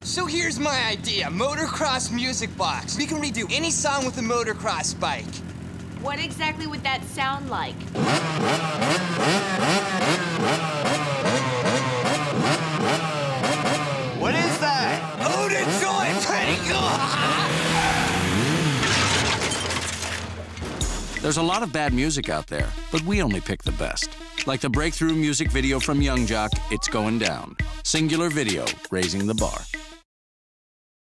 So here's my idea, Motocross Music Box. We can redo any song with a motocross bike. What exactly would that sound like? What is that? Oh, the joy pretty cool! There's a lot of bad music out there, but we only pick the best. Like the breakthrough music video from Young Jock, It's Going Down. Cingular Video, raising the bar.